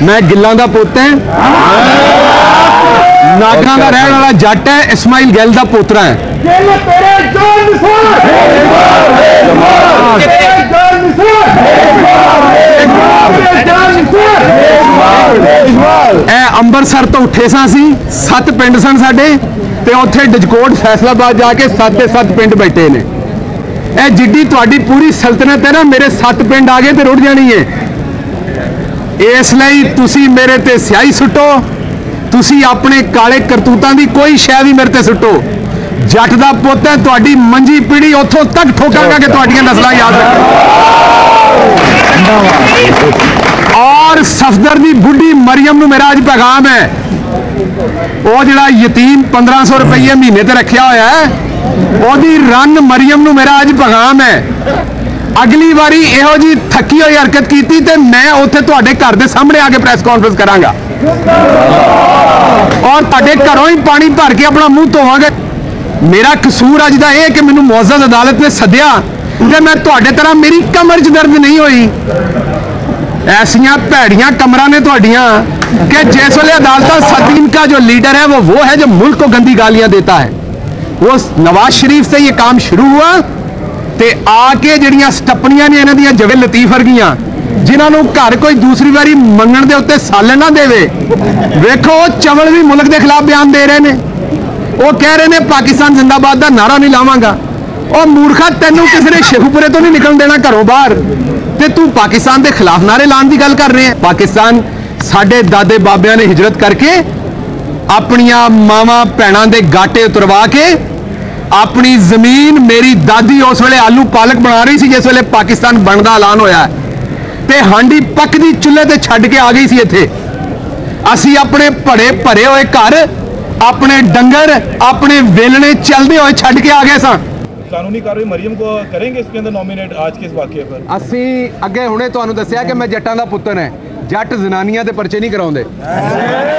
मैं गिल्लां दा पुत्त है, नागरां दा रहने वाला जट है, इस्माइल गिल दा पोतरा है। अंबरसर तो उठे सी 7 पिंड सन साडे ते उत्थे डजकोट फैसलाबाद जाके 7 के 7 पिंड बैठे ने। ए जिड्डी तुहाडी पूरी सल्तनत है ना, मेरे 7 पिंड आ गए तो रुड़ जानी है। इसलिए तुसी मेरे ते स्याही सुट्टो, तुसी अपने काले करतूतां दी कोई शै भी मेरे ते सुट्टो। जट दा पुत्त है, तुहाडी मंजी पीढ़ी उथों तक ठोकांगा कि तुहाडियां नस्लां याद रखो। और सफदर दी बुढ़ी मरियम नूं मेरा अज पैगाम है, वो जिहड़ा यतीम 1500 रुपये महीने ते रखिया होया है, ओदी रन मरियम नूं मेरा अज पैगाम है, अगली बारी इहो जी थकी हुई हरकत की तो मैं उत्थे तुहाडे घर दे सामने आके प्रेस कॉन्फ्रेंस करांगा और तुहाडे घरों ही पानी भर के अपना मुंह धोवांगे। मेरा कसूर अज दा यह कि मैनूं मुअज़्ज़ज़ अदालत ने सद्दिया ते मैं तुहाडे तरह मेरी कमर च दर्द नहीं हुई। ऐसियां भैड़ियां कमरां ने तुहाडियां कि जिस वेले अदालत सदीन का जो लीडर है वो है जो मुल्क को गंदी गालियां देता है। वो नवाज शरीफ से ये काम शुरू हुआ ते आके जड़ियां स्टपनियां ने इन्हां दियां जवे लतीफ वर्गियां जिन्होंने घर कोई दूसरी बारी मंगण दे उत्ते सालन ना देवे। वेखो चवल भी मुल्क के खिलाफ बयान दे रहे हैं, वो कह रहे हैं पाकिस्तान जिंदाबाद का नारा नहीं लावांगा। और मूर्खा तेनों किसी ने शेखुपुरे तो नहीं निकल देना घरों बाहर ते तू पाकिस्तान के खिलाफ नारे लाने की गल कर रहे हैं। पाकिस्तान साडे दादे बाबियां ने हिजरत करके अपनियां मावां भैणां दे गाटे उतरवा के अपनी जमीन, मेरी दादी उस वेले आलू पालक बना रही सी जिस वेले पाकिस्तान बनदा ऐलान होया ते हांडी पकदी चुल्हे ते छड्ड के आ गई सी। इत्थे असी अपने भरे भरे हुए घर, अपने डंगर, अपने वेलने चलते हुए छड्ड के आ गए सा। कानूनी कार्रवाई मरियम को करेंगे इसके अंदर नॉमिनेट आज के इस वाकये पर? असी अगे हुणे तुहानूं दस्सिया कि मैं जट्टां दा पुत्तर है, जट जनानियां दे परचे नहीं कराउंदे।